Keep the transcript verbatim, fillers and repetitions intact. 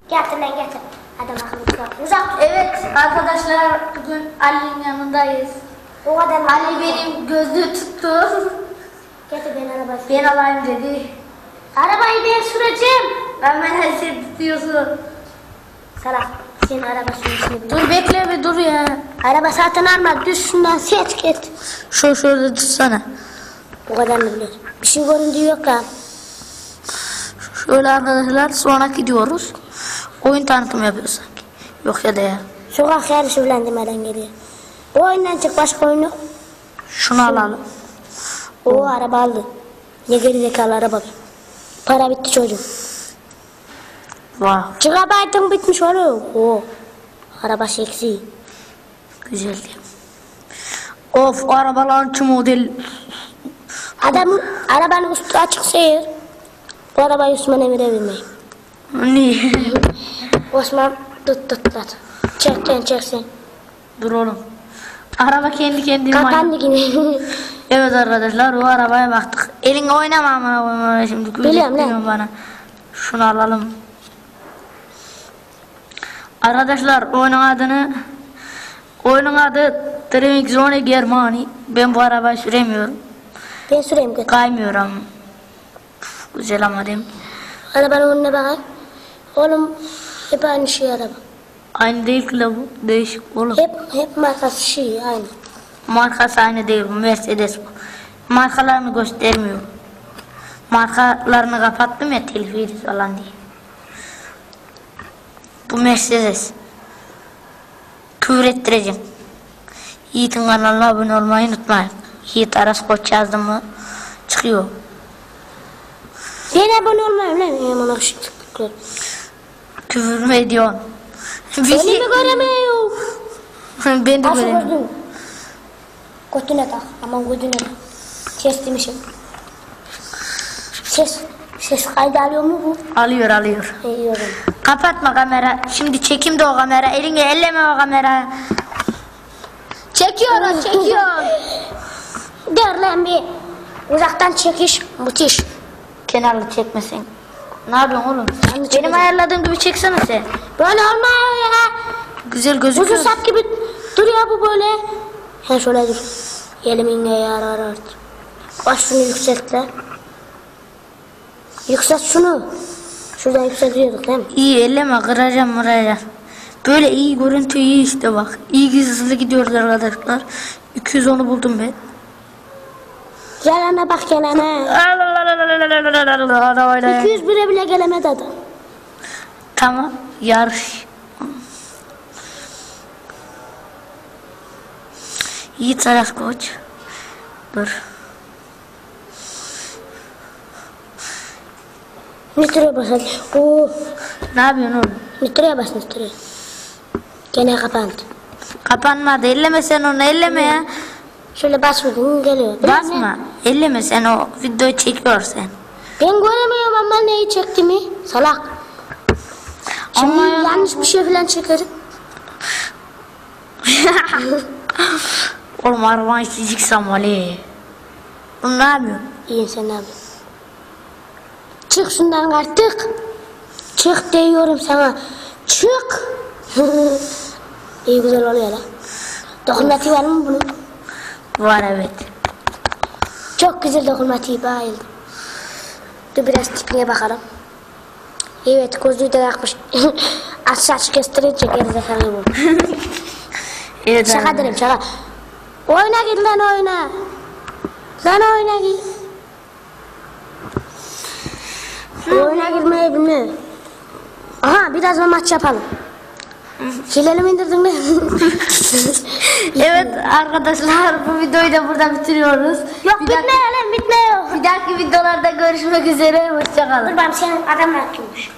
Getir lan getir. Adam akıllı bak. Uzak. Evet arkadaşlar bugün Ali'nin yanındayız. O kadar. Ali benim gözlüğü tuttu. Getir ben arabayı. Ben alayım dedi. Arabayı ben süreceğim. Ben ben her şeyi tutuyorsun. Salak. Senin araba sürüşünü bil. Dur bekle bir dur ya. Araba satın alma. Düz şundan seç git. Şu şöyle tutsana. O kadar mı bilir? Bir şey göründüğü yok lan. Şöyle arkadaşlar sonra gidiyoruz. Oyun tanıtımı yapıyoruz sanki. Yok ya da ya. Sokak yarışı falan demeden geliyor. O oyundan çık başka oyun yok. Şunu alalım. O araba aldı. Ne gerizekalı araba. Para bitti çocuğum. Vay Gigabaytın bitmiş oğlum. O araba seksi. güzel diyor. Of arabalar şu model. Adamın arabanın üstü açık seyir. Bu arabayı Osman'a verebilmeyin. Niye? Osman tut tut tut. Çek sen çek sen. Dur oğlum. Araba kendi kendine Kapandı yine. Evet arkadaşlar o arabaya baktık. Elin oynama ama şimdi. Biliyorum lan. Bana. Şunu alalım. Arkadaşlar oyunun adını oyunun adı Driving Zone Germany. Ben bu arabayı süremiyorum. Ben süreyim git. Kaymıyorum. Güzel ama değil mi? Arabanın önüne bakayım. Oğlum hep aynı şey araba. Aynı değil ki la bu. Değişik oğlum. Hep hep markası şey aynı. Markası aynı değil bu. Mercedes bu. Markalarını göstermiyor. Markalarını kapattım ya telif yeriz falan diye. Bu Mercedes. Küfür ettireceğim. Yiğit'in kanalına abone olmayı unutmayın. Yiğit Aras Koç yazdı mı çıkıyor. Sen abone olmayayım lan. Hemen akışıklıklar. Küfür mü ediyorsun? Beni mi göremiyor? Ben de Nasıl göremiyorum. gördün? Götüne tak. Aman götüne tak. Ses demişim. Ses. Ses kaydı alıyor mu bu? Alıyor alıyor. İyi o zaman. Kapatma kamera. Şimdi çekim de o kamera. Elini elleme o kamera. Çekiyoruz çekiyoruz. Der lan bir. Uzaktan çekiş. Müthiş. Kenarlı çekmesin. Ne yapıyorsun oğlum? Ben de Benim çekeceğim. ayarladığım gibi çeksene sen. Böyle olmuyor ya. Güzel Uzun gözüküyor. sap gibi duruyor bu böyle. Ha şöyle dur. Elimin ne yarar artık. Baş şunu yükselt lan. Yükselt şunu. Şuradan yükseltiyorduk değil mi? İyi elleme kıracağım mıracağım. Böyle iyi görüntü iyi işte bak. İyi hızlı gidiyoruz arkadaşlar. iki yüz onu buldum ben. Gelene bak gelene. iki yüz bire bile gelemedi adam. Tamam yarış. Yiğit Aras Koç. Dur. Nitroya bas hadi. Oo. Ne yapıyorsun oğlum? Nitroya bas nitroya. Gene kapandı. Kapanmadı. Elleme sen onu elleme ya. Şöyle bas vurdun geliyor. Biraz ne? Basma. Elleme sen o videoyu çekiyorsun. Ben göremiyorum ama neyi çektiğimi. Salak. Şimdi Ama- yanlış bir şey falan çekerim. Oğlum arabayı çiziksem Ali. Oğlum ne yapıyorsun? İyi sen abi. Çık şundan artık. Çık diyorum sana. Çık. İyi güzel oluyor lan. Dokunmatiği var mı bunun? Var evet. Çok güzel dokunmatiği bayıldım. Dur biraz tipine bakalım. Evet gözlüğü de takmış. Aşağı açık gösterince gerizekalı bu. Evet, Şaka abi. derim şaka. Oyna git lan oyna. Lan oyna git. Oyuna girmeyi bilmiyor. Aha biraz da maç yapalım. Hileli mi indirdin mi? Evet arkadaşlar bu videoyu da burada bitiriyoruz. Yok Bir bitmiyor dahaki- lan bitmiyor. Bir dahaki videolarda görüşmek üzere. Hoşçakalın. Dur ben senin adam atıyormuş.